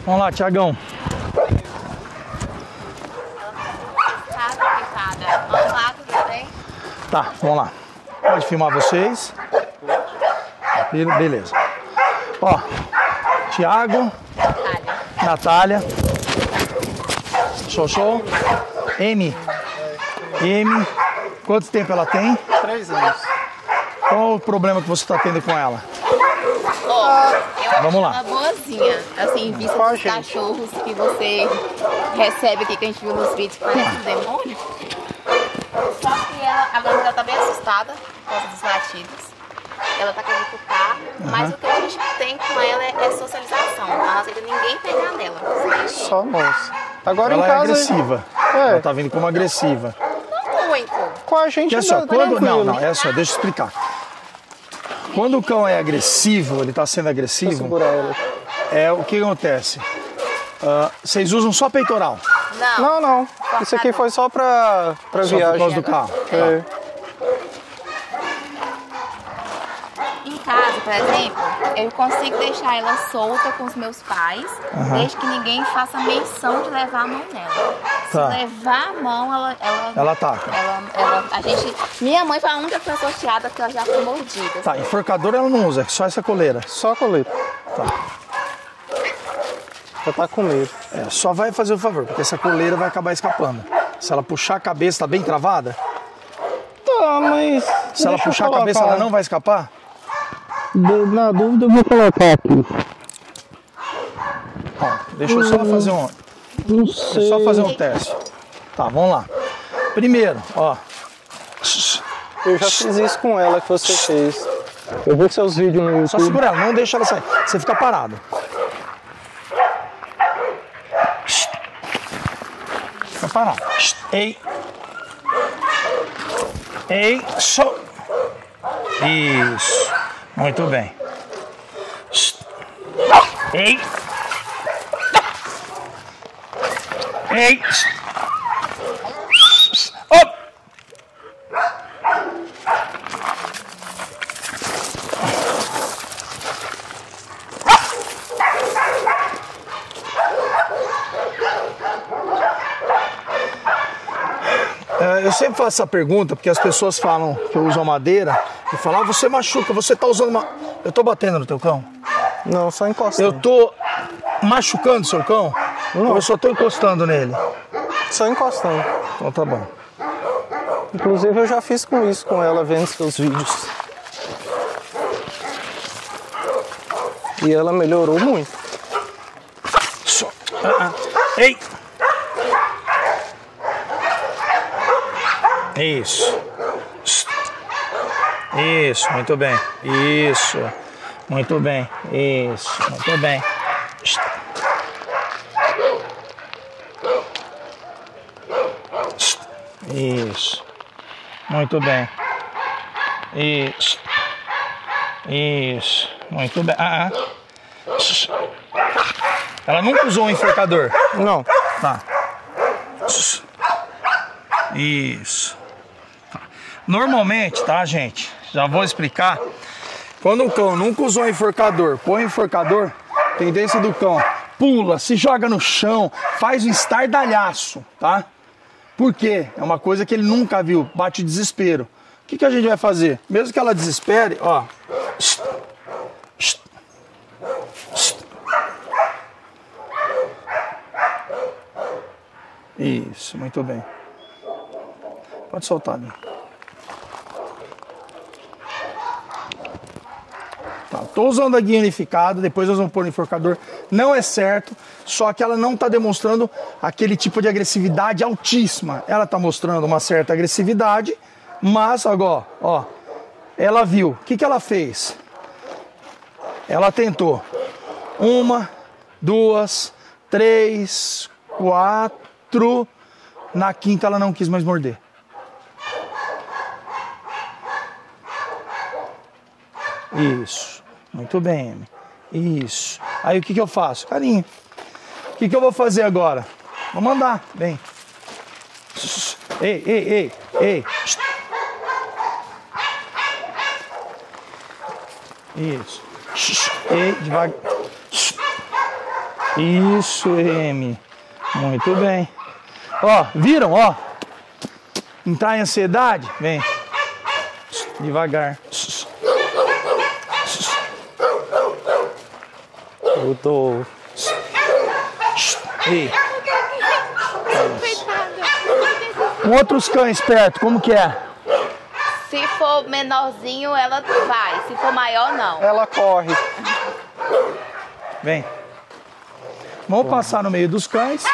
Vamos lá, Tiagão. Tá, vamos lá. Pode filmar vocês. Beleza. Ó, Thiago, Natália, Xoxô, M. Quanto tempo ela tem? 3 anos. Qual o problema que você está tendo com ela? Eu Vamos lá. acho ela boazinha, assim, vista dos cachorros que você recebe aqui, que a gente viu nos vídeos, que parece um demônio. Só que agora ela tá bem assustada por causa dos latidos. Ela tá querendo cucar, mas o que a gente tem com ela é socialização. Ela não aceita ninguém pegar nela. Só moça. Agora Ela em casa... é agressiva. Ela tá vindo como agressiva. Não muito. Com a gente é só, tranquilo. não, é só, deixa eu explicar. Quando o cão é agressivo, ele tá sendo agressivo, segurar ela. O que acontece? Vocês usam só peitoral? Não. Isso aqui foi só pra Só viagem. por causa do carro? É. Em casa, por exemplo, eu consigo deixar ela solta com os meus pais, desde que ninguém faça menção de levar a mão nela. Se levar a mão, Ela ataca. Minha mãe foi a única pessoa sorteada que ela já foi mordida. Tá, enforcador ela não usa, é só essa coleira. Só a coleira. Tá. Já tá com medo. Só vai fazer o favor, porque essa coleira vai acabar escapando. Se ela puxar a cabeça, tá bem travada? Tá, mas... Se ela puxar a cabeça, ela não vai escapar? Na dúvida eu vou colocar aqui. Ó, deixa eu só fazer um... Não sei. Só fazer um teste. Tá, vamos lá. Primeiro, ó. Eu já fiz isso com ela que você fez. Eu vi seus vídeos no YouTube. Só segura ela, não deixa ela sair. Você fica parado. Fica parado. Ei. Só. Isso. Muito bem. Ei. Op. Eu sempre faço essa pergunta porque as pessoas falam que eu uso a madeira e falam, você machuca, você tá usando uma... Eu tô batendo no teu cão? Não, só encostando. Eu tô machucando seu cão? Não. Ou eu só tô encostando nele? Só encostando. Então tá bom. Inclusive eu já fiz com isso com ela, vendo seus vídeos. E ela melhorou muito. Ei! Isso. Isso, muito bem. Isso. Muito bem. Isso, muito bem. Isso. Muito bem. Isso. Isso. Muito bem. Ela nunca usou um enforcador? Não. Tá. Isso. Normalmente, tá, gente? Já vou explicar. Quando o cão nunca usou um enforcador, põe um enforcador, tendência do cão, pula, se joga no chão, faz um estardalhaço, tá? Por quê? É uma coisa que ele nunca viu, bate o desespero. O que a gente vai fazer? Mesmo que ela desespere, ó. Isso, muito bem. Pode soltar, né? Tá, tô usando a guia unificada, depois nós vamos pôr o enforcador. Não é certo, só que ela não está demonstrando aquele tipo de agressividade altíssima. Ela está mostrando uma certa agressividade, mas agora, ó, ela viu. O que ela fez? Ela tentou 1, 2, 3, 4. Na quinta ela não quis mais morder. Isso. Muito bem. Isso. Aí o que eu faço? Carinho. O que eu vou fazer agora? Vou mandar. Vem. Ei. Isso. Ei, devagar. Isso, M. Muito bem. Ó, viram, ó? Entrar em ansiedade? Vem. Devagar. Eu tô... Ei. Com outros cães perto, como que é? Se for menorzinho, ela vai. Se for maior, não. Ela corre. Vem. Vamos passar no meio dos cães.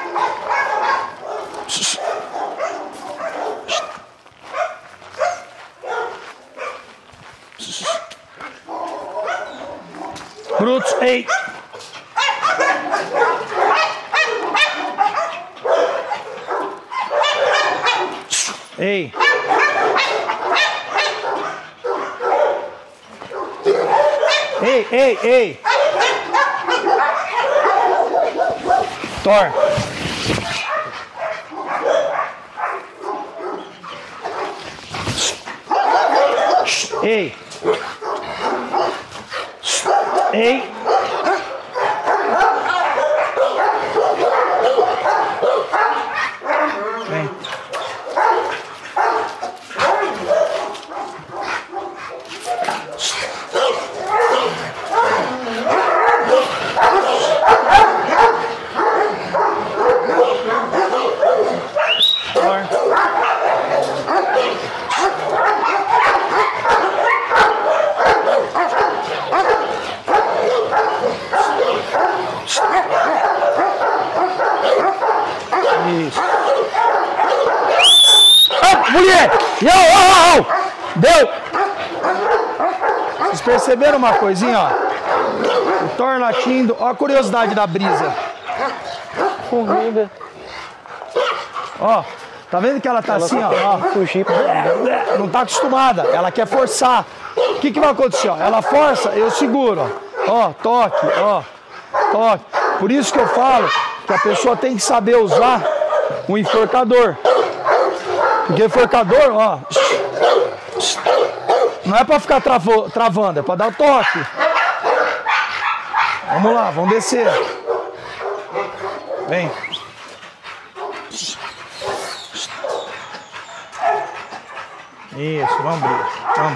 Brutos, ei. Ei. Ei, ei, ei. Thor. Ei. Ei. Vem. Isso. Ah, mulher! Deu! Vocês perceberam uma coisinha, ó? O Thor latindo. Ó a curiosidade da brisa. Corrida. Ó, tá vendo que ela tá assim, ó? Fugir. Não tá acostumada. Ela quer forçar. O que que vai acontecer, ó? Ela força, eu seguro, ó. Ó, toque, ó. Toque. Por isso que eu falo que a pessoa tem que saber usar o enforcador. Porque enforcador, ó, não é pra ficar travando, é pra dar o toque. Vamos lá, vamos descer. Vem. Isso, vamos abrir. Vamos.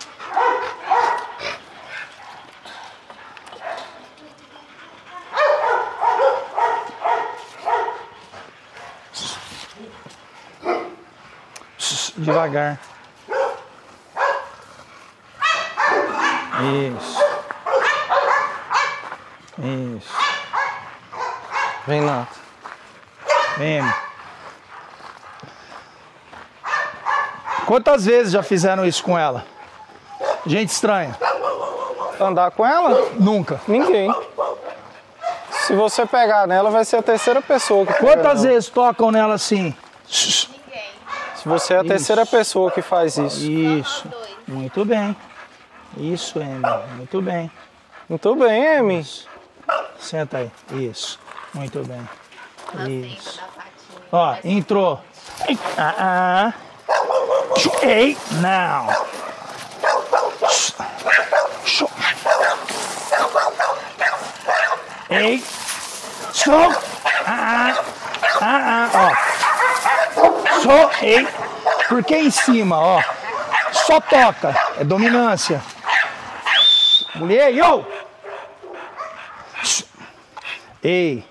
Devagar. Isso. Isso. Vem, Nato. Vem. Quantas vezes já fizeram isso com ela? Gente estranha. Andar com ela? Nunca. Ninguém. Se você pegar nela, vai ser a terceira pessoa que pega Quantas nela. vezes tocam nela assim? Ninguém. Se você é a terceira pessoa que faz isso. Isso. Nós dois. Muito bem. Isso, Amy. Muito bem. Muito bem, Amy. Senta aí. Isso. Muito bem. Isso. Da patinha. Ó, entrou. Ei, não. Ei. Só. Ó. Só, ei. Porque em cima, ó. Só toca. É dominância. Mulher, yo. Ei.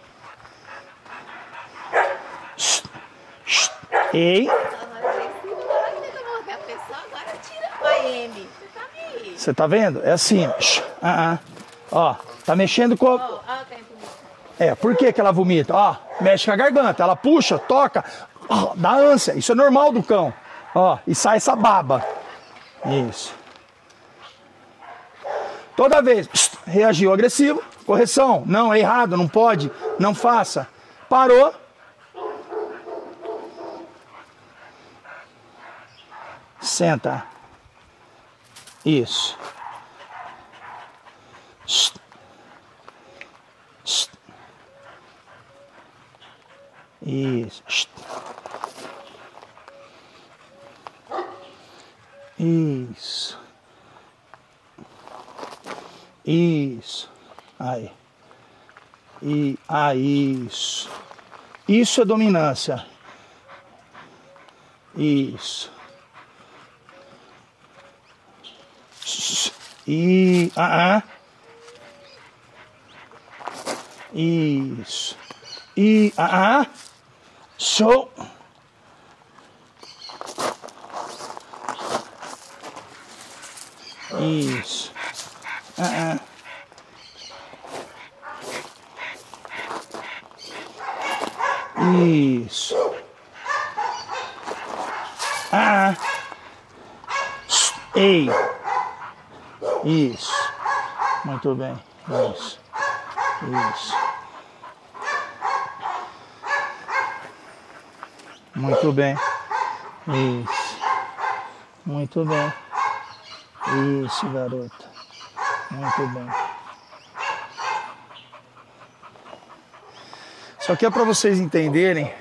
Ei. Você tá vendo? É assim. Ó, tá mexendo com a... É, por que que ela vomita? Ó, mexe com a garganta, ela puxa, toca, ó, dá ânsia. Isso é normal do cão. Ó, e sai essa baba. Isso. Toda vez, reagiu agressivo, correção. Não, é errado, não pode, não faça. Parou. Senta. Isso. Isso. Isso. Isso. Aí. Isso. Isso é dominância. Isso. Isso. Show. Isso. Isso. Ei. Isso. Muito bem. Isso. Isso. Muito bem. Isso. Muito bem. Isso, garota. Muito bem. Só que é para vocês entenderem,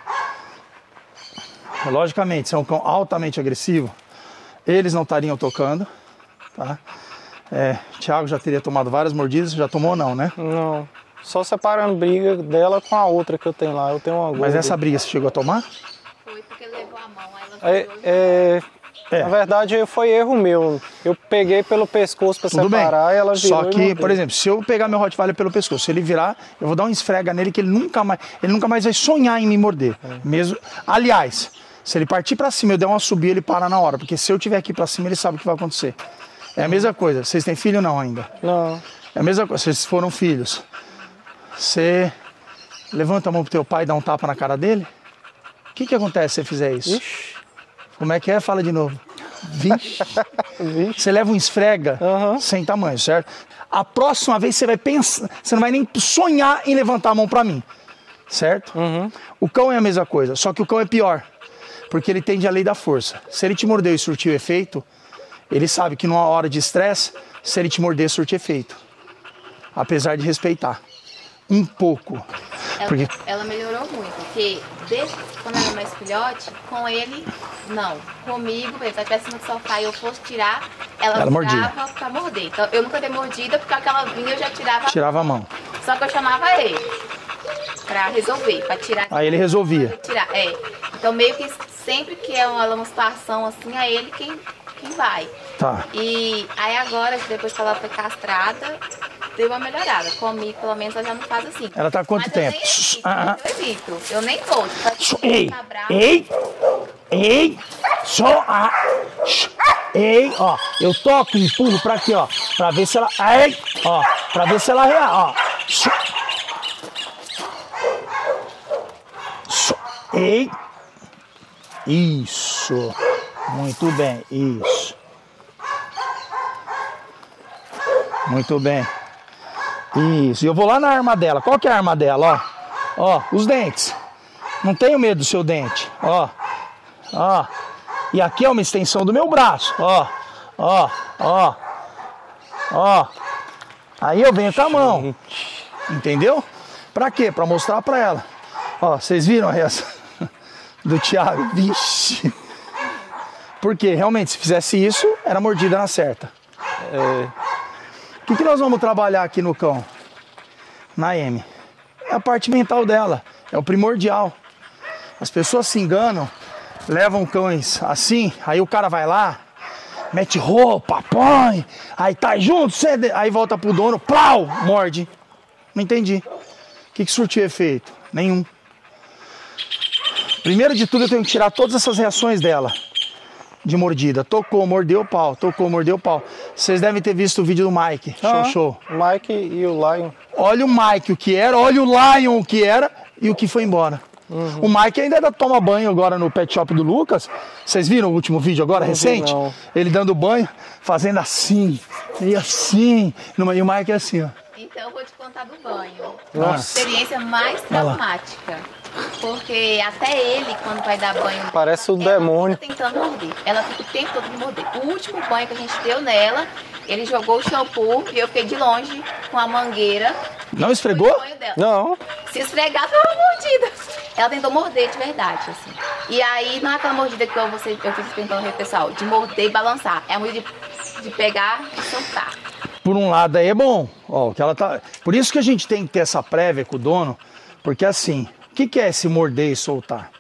logicamente, se é um cão altamente agressivo, eles não estariam tocando, tá? Thiago já teria tomado várias mordidas, já tomou não, né? Não, só separando briga dela com a outra que eu tenho lá, eu tenho uma gorda. Mas essa briga você chegou a tomar? Foi porque levou a mão, aí ela Na verdade, foi erro meu. Eu peguei pelo pescoço para separar e ela virou. Só que, por exemplo, se eu pegar meu Rottweiler pelo pescoço, se ele virar, eu vou dar um esfrega nele que ele nunca mais vai sonhar em me morder. Mesmo. Aliás, se ele partir para cima, eu der uma subida, ele para na hora. Porque se eu tiver aqui para cima, ele sabe o que vai acontecer. É a mesma coisa. Vocês têm filho ou não ainda? Não. É a mesma coisa. Vocês foram filhos. Você levanta a mão pro teu pai e dá um tapa na cara dele? O que acontece se você fizer isso? Ixi. Como é que é? Fala de novo. Vixe. Você leva um esfrega sem tamanho, certo? A próxima vez você vai pensar, você não vai nem sonhar em levantar a mão pra mim, certo? O cão é a mesma coisa, só que o cão é pior, porque ele tende a lei da força. Se ele te mordeu e surtiu efeito, ele sabe que numa hora de estresse, se ele te morder, surte efeito. Apesar de respeitar. Um pouco. Ela melhorou muito, porque desde quando ela era mais filhote, com ele, não. Comigo, se ela estivesse no sofá e eu fosse tirar, ela mordia pra morder. Então eu nunca dei mordida, porque aquela vinha eu já tirava a mão. Só que eu chamava ele pra resolver, pra tirar. Aí ele resolvia. Tirar, Então meio que sempre que é uma situação assim, é ele quem vai. Tá. E aí agora, depois que ela foi castrada, deu uma melhorada. Comigo, pelo menos, ela já não faz assim. Ela tá há quanto tempo? Eu evito. Eu nem vou. Ei! Ei! Ó, eu toco e empurro pra aqui, ó. Pra ver se ela... Ó, pra ver se ela reage, ó. Ei! Isso! Muito bem, isso. Muito bem. Isso, e eu vou lá na arma dela. Qual que é a arma dela, ó? Ó, os dentes. Não tenho medo do seu dente, ó. Ó. E aqui é uma extensão do meu braço, ó. Ó. Aí eu venho com a mão. Entendeu? Pra quê? Pra mostrar pra ela. Ó, vocês viram essa do Thiago? Vixe. Porque realmente, se fizesse isso, era mordida na certa. O que nós vamos trabalhar aqui no cão? Na M. É a parte mental dela. É o primordial. As pessoas se enganam, levam cães assim, aí o cara vai lá, mete roupa, põe, aí tá junto, aí volta pro dono, plau, morde. Não entendi. O que surtiu efeito? Nenhum. Primeiro de tudo eu tenho que tirar todas essas reações dela. De mordida. Tocou, mordeu o pau. Tocou, mordeu o pau. Vocês devem ter visto o vídeo do Mike. Show. O Mike e o Lion. Olha o Mike o que era, olha o Lion o que era e o que foi embora. O Mike ainda toma banho agora no pet shop do Lucas. Vocês viram o último vídeo agora, recente? Não. Ele dando banho, fazendo assim, e assim. E o Mike é assim, ó. Então eu vou te contar do banho. Nossa. A experiência mais traumática. Porque até ele, quando vai dar banho... Parece um ela demônio. fica tentando morder. Ela fica o tempo todo de morder. O último banho que a gente deu nela, ele jogou o shampoo e eu fiquei de longe com a mangueira. Não esfregou? Não. Se esfregar, tava mordida. Ela tentou morder de verdade, assim. E aí, não é aquela mordida que eu fiz experimentando o pessoal, de morder e balançar. É a mordida de pegar e soltar. Por um lado aí é bom. Ó, o que ela tá... Por isso que a gente tem que ter essa prévia com o dono, porque assim, o que é esse morder e soltar?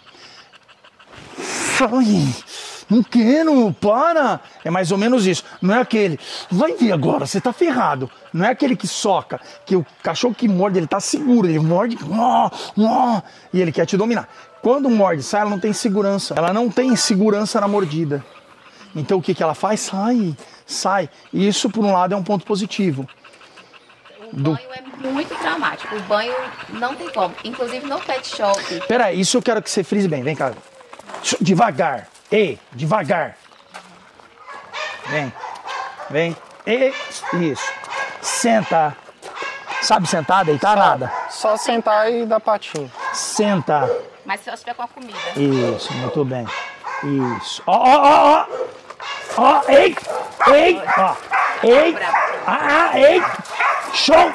Ai, não quero, para! É mais ou menos isso. Não é aquele, vai ver agora, você tá ferrado. Não é aquele que soca, que o cachorro que morde, ele tá seguro, ele morde, e ele quer te dominar. Quando morde, sai, ela não tem segurança. Ela não tem segurança na mordida. Então o que ela faz? Sai. E isso, por um lado, é um ponto positivo. O banho é muito traumático. O banho não tem como. Inclusive no pet shop. Peraí, isso eu quero que você frise bem. Vem cá. Devagar. Ei, devagar. Vem. Ei, isso. Senta. Sabe sentar, deitar, nada? Só sentar e dar patinho. Senta. Mas se eu estiver com a comida. Isso, muito bem. Isso. Ó. Ei. Ó. Ei. Ei. Show.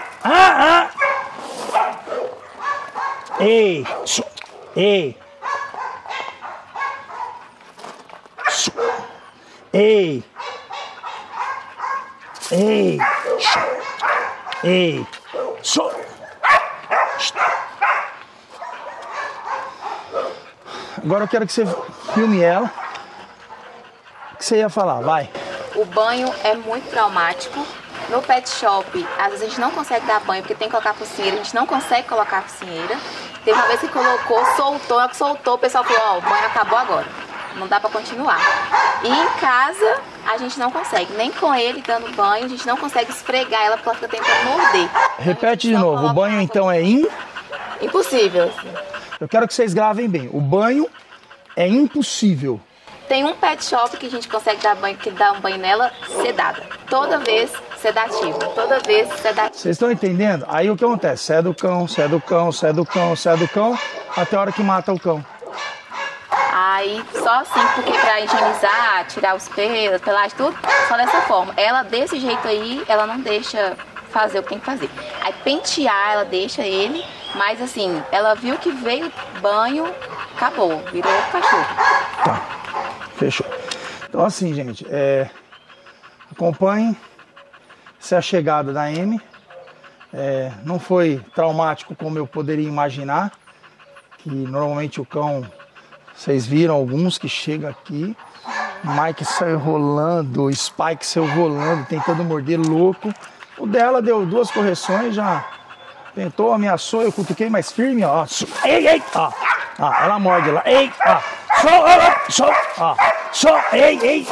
Ei. Ei. Ei. Ei. Agora eu quero que você filme ela. O que você ia falar? Vai. O banho é muito traumático. No pet shop, às vezes a gente não consegue dar banho porque tem que colocar a focinheira. A gente não consegue colocar a focinheira. Teve uma vez que colocou, soltou, o pessoal falou, ó, o banho acabou agora. Não dá pra continuar. E em casa, a gente não consegue. Nem com ele dando banho, a gente não consegue esfregar ela porque ela fica tentando morder. Repete de novo. O banho então é impossível. Eu quero que vocês gravem bem. O banho é impossível. Tem um pet shop que a gente consegue dar banho, que dá um banho nela sedada. Toda vez sedativo. Toda vez sedativo. Vocês estão entendendo? Aí o que acontece? Cede o cão, até a hora que mata o cão. Aí só assim, porque pra higienizar, tirar os pelos, pelagem, tudo, só dessa forma. Ela desse jeito aí, ela não deixa fazer o que tem que fazer. Aí pentear, ela deixa ele, mas assim, ela viu que veio banho, acabou, virou cachorro. Tá, fechou. Então assim, gente, acompanhem. Essa é a chegada da Amy. Não foi traumático como eu poderia imaginar, que normalmente o cão... Vocês viram alguns que chegam aqui, Mike saiu rolando, o Spike saiu rolando, tentando morder louco. O dela deu 2 correções, já tentou, ameaçou, eu cutuquei mais firme, ó. Ei, ó. Ela morde lá, ei, ó. Ei.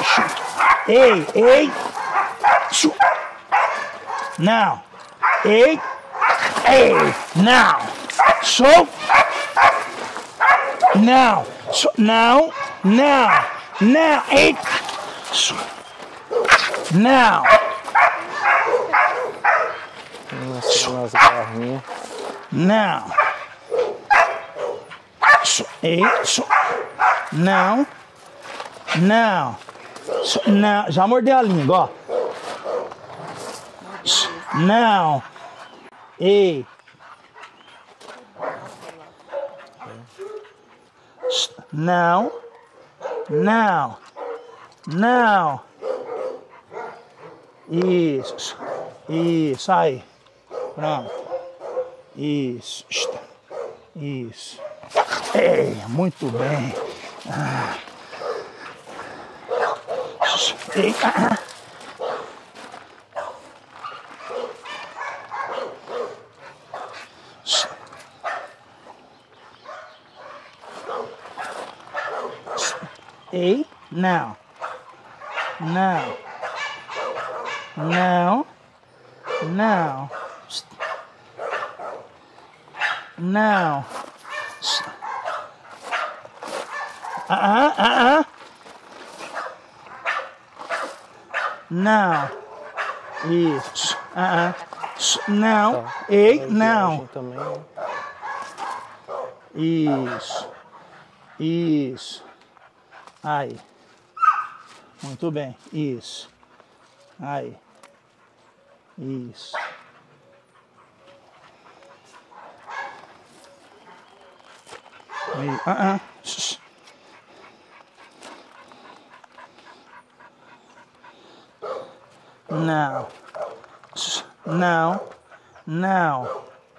Não. Ei, não. Não. Não, ei! Não! Nas garrinhas. Não! Ei! Não! Não! Já mordeu a língua, ó! Não! Ei! Não. Isso, aí. Pronto. Isso. Ei, muito bem. Ei, Ei, não. Não. Isso. Não. Tá. Ei, não. Também. Isso. Aí. Muito bem. Isso. Aí. Isso. Aí. Não. Não. Não.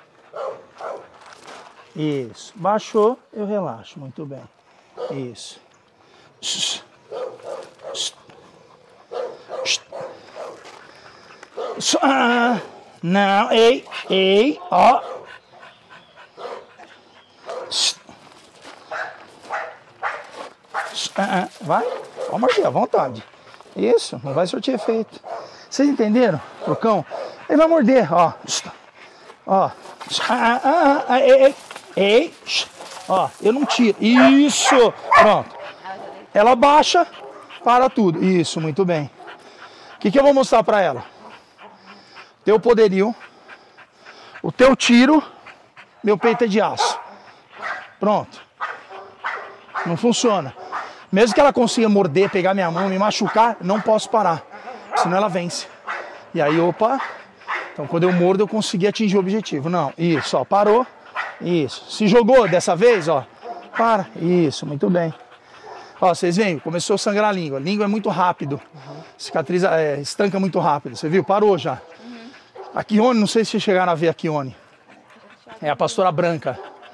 Isso. Baixou, eu relaxo. Muito bem. Isso. Não. Ei. Ó. Vai. Pode morder à vontade. Isso. Não vai surtir efeito. Vocês entenderam? O cão. Ele vai morder. Ó. Ó. Ei. Ó, eu não tiro. Isso. Pronto. Ela baixa, para tudo. Isso, muito bem. O que eu vou mostrar para ela? Teu poderio. O teu tiro. Meu peito é de aço. Pronto. Não funciona. Mesmo que ela consiga morder, pegar minha mão, me machucar, não posso parar. Senão ela vence. E aí, opa. Então, quando eu mordo, eu consegui atingir o objetivo. Não, isso, ó, parou. Isso. Se jogou dessa vez, ó. Para. Isso, muito bem. Ó, vocês veem, começou a sangrar a língua. A língua é muito rápido. Cicatriza, estanca muito rápido. Você viu? Parou já. A Kione, não sei se vocês chegaram a ver a Kione. É a pastora branca.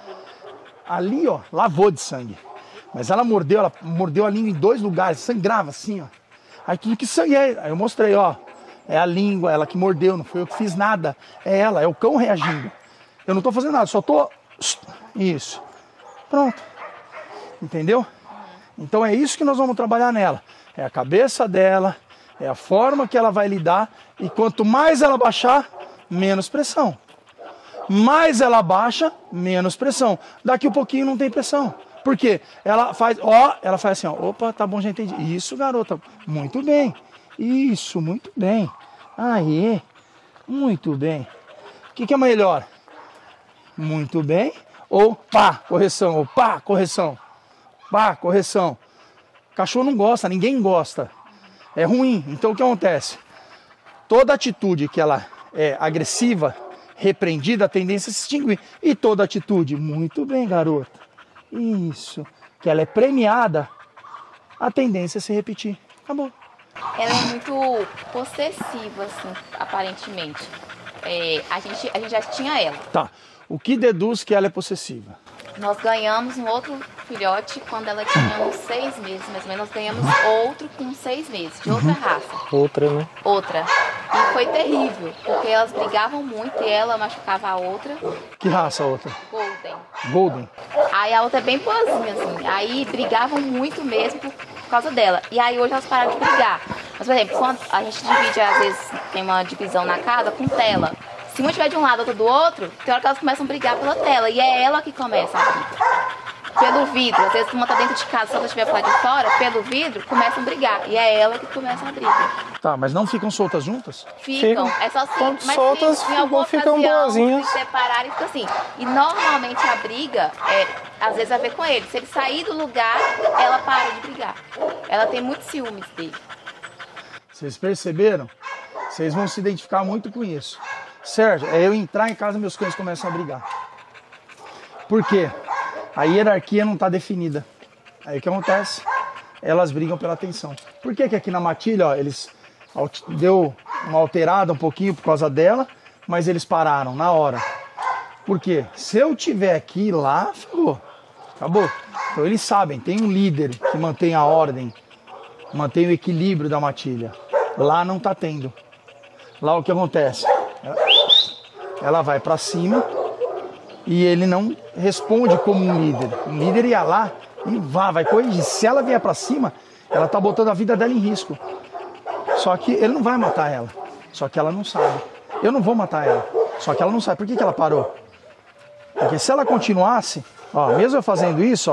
Ali, ó, lavou de sangue. Mas ela mordeu a língua em 2 lugares. Sangrava assim, ó. Aí tudo que sangue é. Aí eu mostrei, ó. É a língua, ela que mordeu, não foi eu que fiz nada. É ela, é o cão reagindo. Eu não tô fazendo nada, só tô... Isso. Pronto. Entendeu? Então é isso que nós vamos trabalhar nela. É a cabeça dela, é a forma que ela vai lidar. E quanto mais ela baixar, menos pressão. Mais ela baixa, menos pressão. Daqui um pouquinho não tem pressão. Por quê? Ela faz assim, ó. Opa, tá bom, já entendi. Isso, garota. Muito bem. Isso, muito bem. Aí, muito bem. O que é melhor? Muito bem. Ou pá, correção. Ou pá, correção. Pá, correção. Cachorro não gosta, ninguém gosta. É ruim. Então o que acontece? Toda atitude que ela é agressiva, repreendida, a tendência é se extinguir. E toda atitude, muito bem, garota. Isso. Que ela é premiada, a tendência é se repetir. Acabou. Ela é muito possessiva, assim, aparentemente. A gente já tinha ela. Tá. O que deduz que ela é possessiva? Nós ganhamos um outro filhote quando ela tinha uns 6 meses, mais ou menos. Nós ganhamos outro com 6 meses, de outra raça. Outra, né? Outra. E foi terrível, porque elas brigavam muito e ela machucava a outra. Que raça a outra? Golden. Golden. Aí a outra é bem boazinha, assim. Aí brigavam muito mesmo por causa dela. E aí hoje elas pararam de brigar. Mas, por exemplo, quando a gente divide, às vezes, tem uma divisão na casa com tela. Se uma estiver de um lado, outra do outro, tem hora que elas começam a brigar pela tela. E é ela que começa a briga. Pelo vidro. Às vezes uma tá dentro de casa, se ela estiver pra lá de fora, pelo vidro, começam a brigar. E é ela que começa a briga. Tá, mas não ficam soltas juntas? Ficam. É só assim. Quando Mas soltas, em alguma ficam ocasião, boazinhas. se separarem, fica assim. E normalmente a briga, às vezes, a ver com ele. Se ele sair do lugar, ela para de brigar. Ela tem muitos ciúmes dele. Vocês perceberam? Vocês vão se identificar muito com isso. Sérgio, é eu entrar em casa e meus cães começam a brigar. Por quê? A hierarquia não está definida. Aí o que acontece? Elas brigam pela atenção. Por que aqui na matilha, ó, eles deu uma alterada um pouquinho por causa dela, mas eles pararam na hora. Por quê? Se eu tiver aqui lá, ferrou. Acabou. Então eles sabem, tem um líder que mantém a ordem, mantém o equilíbrio da matilha. Lá não está tendo. Lá o que acontece? Ela vai para cima e ele não responde como um líder. Um líder ia lá e vai corrigir. Se ela vier para cima, ela tá botando a vida dela em risco. Só que ele não vai matar ela. Só que ela não sabe. Eu não vou matar ela. Só que ela não sabe. Por que ela parou? Porque se ela continuasse, ó, mesmo eu fazendo isso,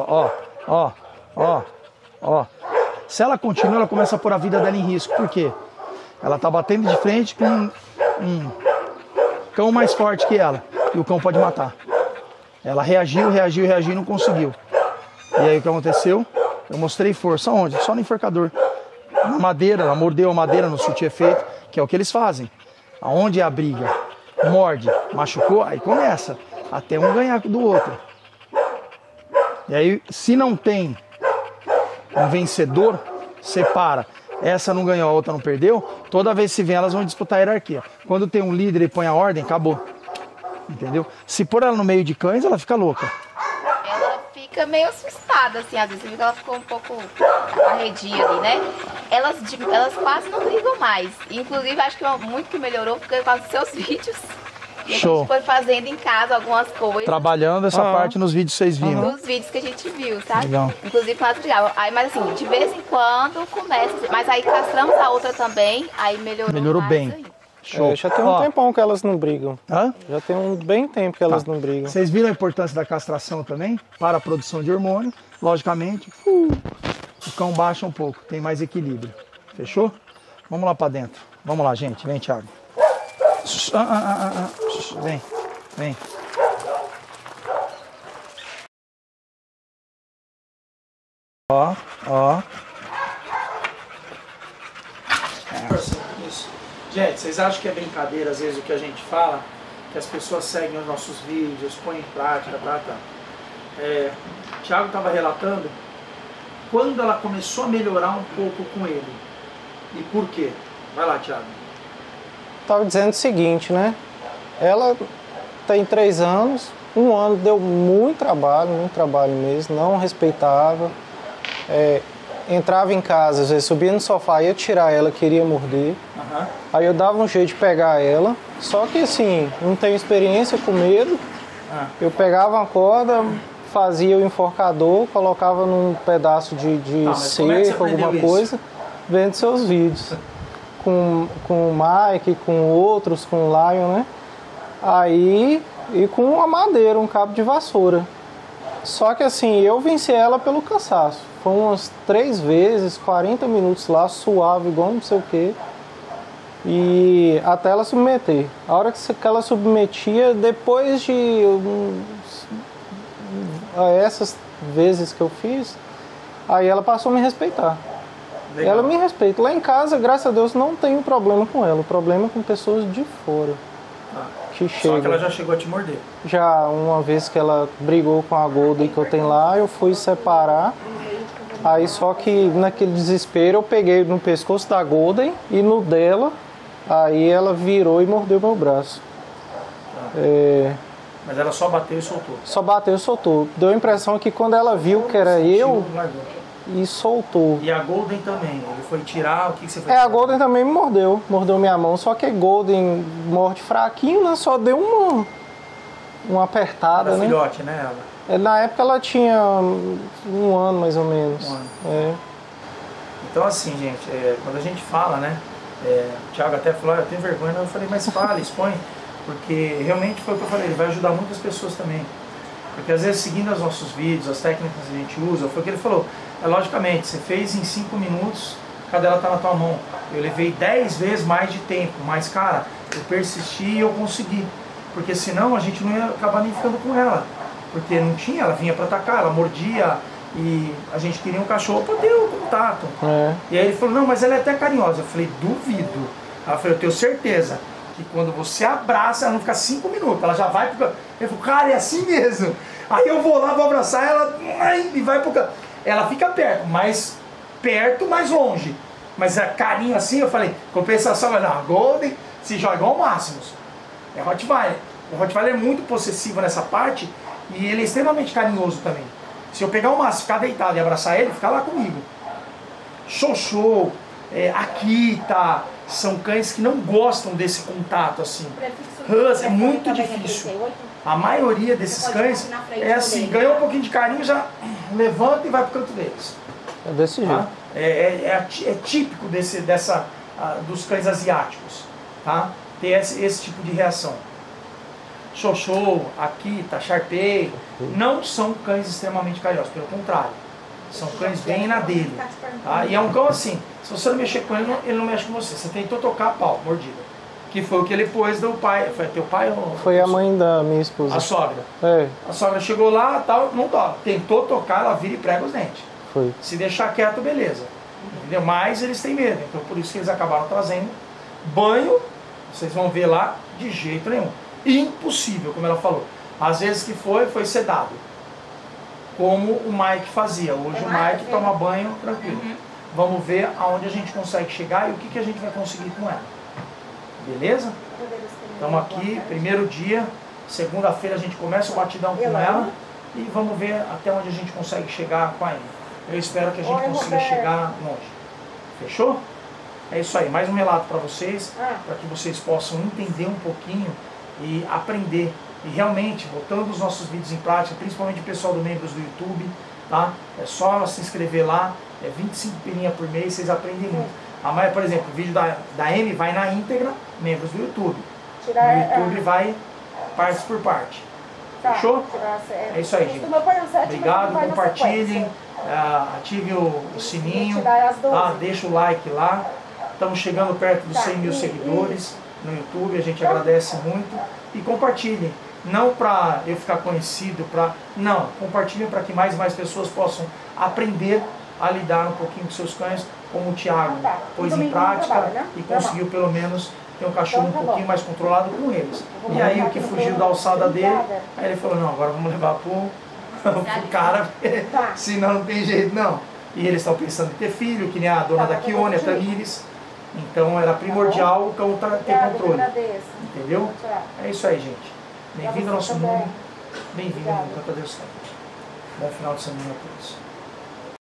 ó. Se ela continua, ela começa a pôr a vida dela em risco. Por quê? Ela tá batendo de frente com um cão mais forte que ela. E o cão pode matar. Ela reagiu e não conseguiu. E aí o que aconteceu? Eu mostrei força. Onde? Só no enforcador. Na madeira, ela mordeu a madeira no surtir efeito, que é o que eles fazem. Aonde é a briga? Morde, machucou, aí começa. Até um ganhar do outro. E aí, se não tem um vencedor, separa. essa não ganhou, a outra não perdeu, toda vez que se vê elas vão disputar a hierarquia. Quando tem um líder e põe a ordem, acabou. Entendeu? Se pôr ela no meio de cães, ela fica louca. Ela fica meio assustada, assim, às vezes ela ficou um pouco arredia ali, né? Elas quase não brigam mais. Inclusive, acho que muito que melhorou por causa dos seus vídeos. E Show. a gente foi fazendo em casa algumas coisas. Trabalhando essa parte nos vídeos que vocês viram. Nos vídeos que a gente viu, sabe? Legal. Inclusive com a legal. Aí, mas assim, de vez em quando começa. Mas aí castramos a outra também, aí melhorou mais bem. aí. Show. Já tem um tempão que elas não brigam. Hã? Já tem um bem tempo que elas não brigam. Vocês viram a importância da castração também? Para a produção de hormônio. Logicamente, o cão baixa um pouco, tem mais equilíbrio. Fechou? Vamos lá para dentro. Vamos lá, gente. Vem, Thiago. Vem, vem. Ó, ó. Isso. Gente, vocês acham que é brincadeira às vezes o que a gente fala? Que as pessoas seguem os nossos vídeos, põem em prática, tá? O Thiago estava relatando quando ela começou a melhorar um pouco com ele. E por quê? Vai lá, Thiago. Estava dizendo o seguinte, né? Ela tem 3 anos, 1 ano deu muito trabalho mesmo, não respeitava. Entrava em casa, às vezes subia no sofá, ia tirar ela, queria morder. Uhum. Aí eu dava um jeito de pegar ela, só que assim, não tenho experiência com medo. Eu pegava uma corda, fazia o enforcador, colocava num pedaço de cerco, alguma coisa, vendo seus vídeos. Com o Mike, com outros, com o Lion, né? Aí, e com uma madeira, um cabo de vassoura. Só que assim, eu venci ela pelo cansaço. Foi umas 3 vezes, 40 minutos lá, suave, igual não sei o quê. E até ela submeter. A hora que ela submetia, depois de essas vezes que eu fiz, aí ela passou a me respeitar. Legal. Ela me respeita. Lá em casa, graças a Deus, não tenho problema com ela. O problema é com pessoas de fora. Que chegam. Só que ela já chegou a te morder. Já, uma vez que ela brigou com a Golden que eu tenho lá, eu fui separar. Aí só que naquele desespero eu peguei no pescoço da Golden e no dela. Aí ela virou e mordeu meu braço. Mas ela só bateu e soltou? Só bateu e soltou. Deu a impressão que quando ela viu que era eu... E soltou. E a Golden também? Ele foi tirar? O que você foi tirar? A Golden também me mordeu. Mordeu minha mão. Só que a Golden morde fraquinho, né? Só deu uma apertada, Era né? filhote, né? Ela? Na época ela tinha 1 ano, mais ou menos. 1 ano. Então assim, gente, quando a gente fala, né? O Thiago até falou, eu tenho vergonha. Eu falei, mas fala, expõe. Porque realmente foi o que eu falei, ele vai ajudar muitas pessoas também. Porque às vezes, seguindo os nossos vídeos, as técnicas que a gente usa, foi o que ele falou. Logicamente, você fez em 5 minutos, a cadela está na tua mão. Eu levei 10 vezes mais de tempo, mas cara, eu persisti e eu consegui. Porque senão a gente não ia acabar nem ficando com ela. Porque não tinha, ela vinha para atacar, ela mordia e a gente queria um cachorro para ter o contato. E aí ele falou, não, mas ela é até carinhosa. Eu falei, duvido. Ela falou, eu tenho certeza que quando você abraça, ela não fica 5 minutos, ela já vai pro... Ele falou, cara, é assim mesmo. Aí eu vou lá, vou abraçar ela e vai pro... Ela fica perto, mais longe. Mas a carinho assim, eu falei, compensação, não, a Golden se joga ao máximo. É Rottweiler. O Rottweiler é muito possessivo nessa parte e ele é extremamente carinhoso também. Se eu pegar o máximo, ficar deitado e abraçar ele, ficar lá comigo. Xoxô, Akita, são cães que não gostam desse contato assim. Husky é muito difícil. A maioria desses cães é assim, ganhou um pouquinho de carinho, já levanta e vai pro canto deles. É desse jeito. É típico dos cães asiáticos, tá? Ter esse tipo de reação. Xoxô, Akita, Sharpei, não são cães extremamente carinhosos, pelo contrário. São cães bem na dele. Tá? E é um cão assim, se você não mexer com ele, ele não mexe com você. Você tentou tocar a pau, mordida. Que foi o que ele pôs do pai. Foi teu pai ou... Foi a mãe da minha esposa. A sogra. É. A sogra chegou lá, tal, não toca. Tentou tocar, ela vira e prega os dentes. Foi. Se deixar quieto, beleza. Entendeu? Mas eles têm medo. Então por isso que eles acabaram trazendo banho. Vocês vão ver lá, de jeito nenhum. Impossível, como ela falou. Às vezes que foi sedado. Como o Mike fazia. Hoje o Mike toma banho tranquilo. vamos ver aonde a gente consegue chegar e o que a gente vai conseguir com ela. Beleza? Estamos aqui, primeiro dia, segunda-feira a gente começa o batidão com ela e vamos ver até onde a gente consegue chegar com a Amy. Eu espero que a gente consiga chegar longe. Fechou? É isso aí, mais um relato para vocês, para que vocês possam entender um pouquinho e aprender. E realmente, botando os nossos vídeos em prática, principalmente o pessoal do Membros do YouTube, tá? É só se inscrever lá, é 25 pilinha por mês, vocês aprendem muito. Por exemplo, o vídeo da Amy vai na íntegra, Membros do YouTube. No YouTube vai parte por parte. Fechou? É isso aí, gente. Obrigado, compartilhem, ative o sininho, tá? Deixa o like lá. Estamos chegando perto dos 100 mil seguidores no YouTube, a gente agradece muito. E compartilhem, não para eu ficar conhecido, não, compartilhem para que mais e mais pessoas possam aprender a lidar um pouquinho com seus cães, como o Thiago pôs em prática e conseguiu pelo menos ter um cachorro um pouquinho mais controlado com eles. E aí o que fugiu da alçada dele, aí ele falou, não, agora vamos levar pro cara, senão não tem jeito não. E eles estão pensando em ter filho, que nem a dona da Kione, a Tamires. Então era primordial o cão ter controle. Entendeu? É isso aí, gente. Bem-vindo ao nosso mundo. Bem-vindo ao mundo. Bom final de semana a todos.